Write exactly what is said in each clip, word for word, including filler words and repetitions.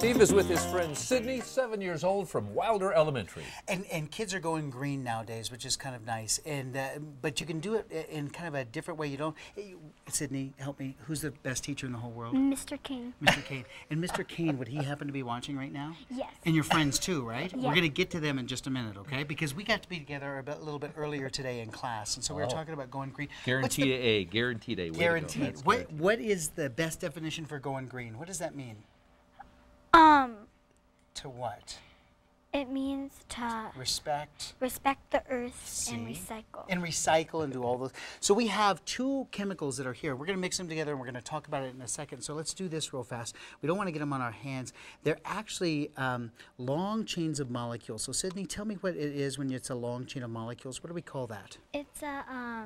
Steve is with his friend Sydney, seven years old, from Wilder Elementary. And and kids are going green nowadays, which is kind of nice. And uh, but you can do it in kind of a different way. You don't. Hey, Sydney, help me. Who's the best teacher in the whole world? Mister Kane. Mister Kane. And Mister Kane, would he happen to be watching right now? Yes. And your friends too, right? Yeah. We're going to get to them in just a minute, okay? Because we got to be together a, bit, a little bit earlier today in class, and so we were Oh. talking about going green. Guaranteed A, guaranteed A. Way to go. Guaranteed. That's What great. what is the best definition for going green? What does that mean? Um, To what? it means to Respect. respect the earth See? and recycle. And recycle and do all those. So we have two chemicals that are here. We're going to mix them together and we're going to talk about it in a second. So let's do this real fast. We don't want to get them on our hands. They're actually um, long chains of molecules. So Sydney, tell me what it is when it's a long chain of molecules. What do we call that? It's a um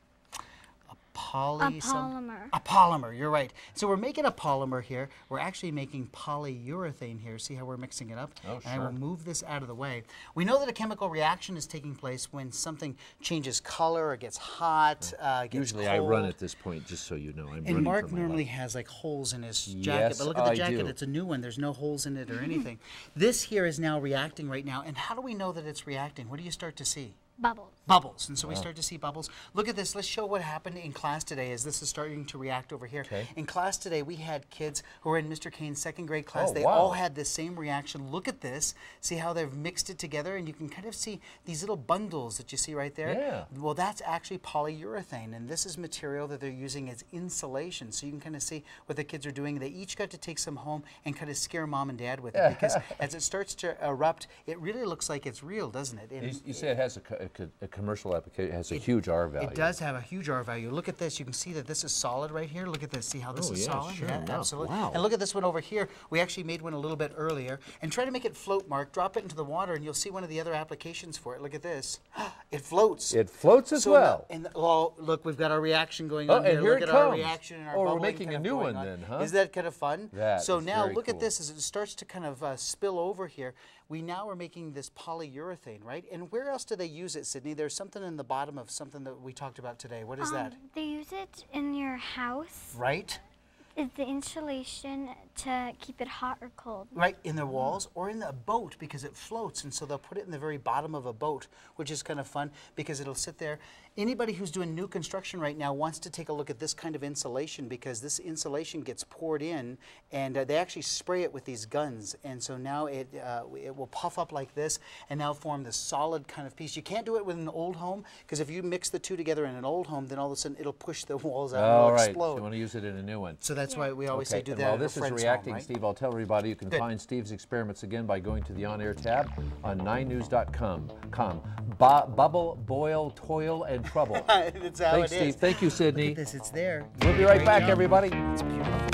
Poly. a some- polymer. A polymer, you're right. So we're making a polymer here. We're actually making polyurethane here. See how we're mixing it up? Oh, And I will sure. move this out of the way. We know that a chemical reaction is taking place when something changes color or gets hot, uh, gets Usually cold. I run at this point, just so you know. I'm And running Mark for my normally life. has like holes in his jacket, Yes, but look at the I jacket. do. It's a new one. There's no holes in it or anything. This here is now reacting right now. And how do we know that it's reacting? What do you start to see? Bubbles. Bubbles, and so we start to see bubbles. Look at this. Let's show what happened in class today as this is starting to react over here. Okay. In class today, we had kids who were in Mister Kane's second grade class. Oh, they wow. all had this same reaction. Look at this. See how they've mixed it together, and you can kind of see these little bundles that you see right there. Yeah. Well, that's actually polyurethane, and this is material that they're using as insulation. So you can kind of see what the kids are doing. They each got to take some home and kind of scare mom and dad with it because as it starts to erupt, it really looks like it's real, doesn't it? And You, you say it has a, co- a, co- a commercial application, it has a huge R value. It does have a huge R value. Look at this. You can see that this is solid right here. Look at this. See how this Oh, is yeah, solid? sure Yeah, enough. absolutely. Wow. And look at this one over here. We actually made one a little bit earlier. And try to make it float, Mark. Drop it into the water, and you'll see one of the other applications for it. Look at this. It floats. It floats as So well. And well, look, we've got our reaction going Oh, on and here. here Look it at our comes. reaction and our Oh, we're bubbling making kind a of new going one on. then, huh? Isn't that kind of fun? That so is now very look at cool. this as it starts to kind of uh, spill over here. We now are making this polyurethane, right? And where else do they use it, Sydney? There's something in the bottom of something that we talked about today. What is um, that? They use it in your house. Right? Is the insulation to keep it hot or cold. Right, in the walls or in the boat because it floats, and so they'll put it in the very bottom of a boat, which is kind of fun because it'll sit there. Anybody who's doing new construction right now wants to take a look at this kind of insulation because this insulation gets poured in, and uh, they actually spray it with these guns, and so now it uh, it will puff up like this and now form this solid kind of piece. You can't do it with an old home because if you mix the two together in an old home, then all of a sudden it'll push the walls out and All it'll right, explode. you want to use it in a new one. So that's why we always Okay, say do and that while at this a is friend's reacting, home, right? Steve, I'll tell everybody you can Good. find Steve's experiments again by going to the on-air tab on nine news dot com. Com. Bu- bubble, boil, toil, and trouble. That's how Thanks, it is. Steve. Thank you, Look Sydney. at this, it's there. We'll be right Great back, job. everybody. It's beautiful.